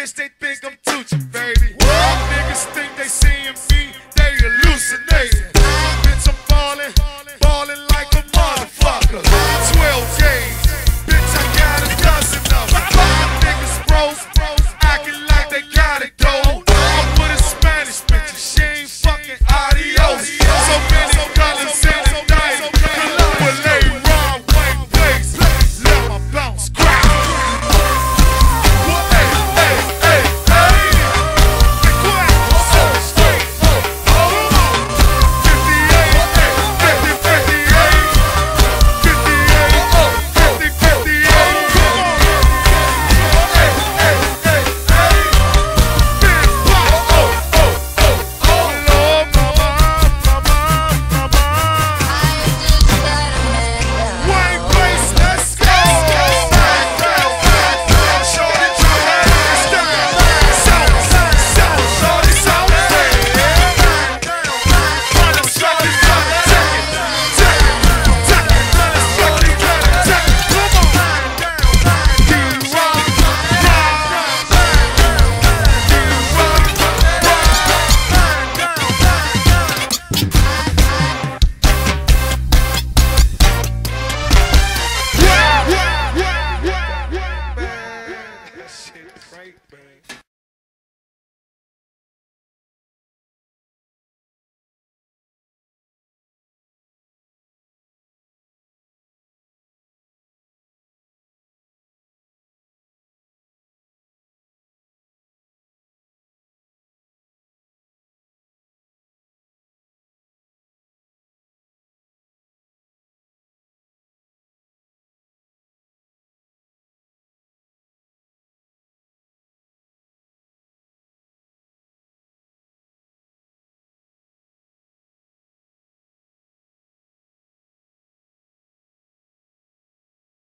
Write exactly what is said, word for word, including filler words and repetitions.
bitch, they think I'm Tucci, baby. Niggas think they seeing me, they hallucinating. Bitch, I'm ballin', ballin' like a motherfucker. twelve gauge, bitch, I got a dozen of them. Niggas bros, acting like they got it, though. I'm with a Spanish bitch, she ain't fucking adios. So many colors in the night, but they wrong way place. Let my bounce crack. Shit, great, man.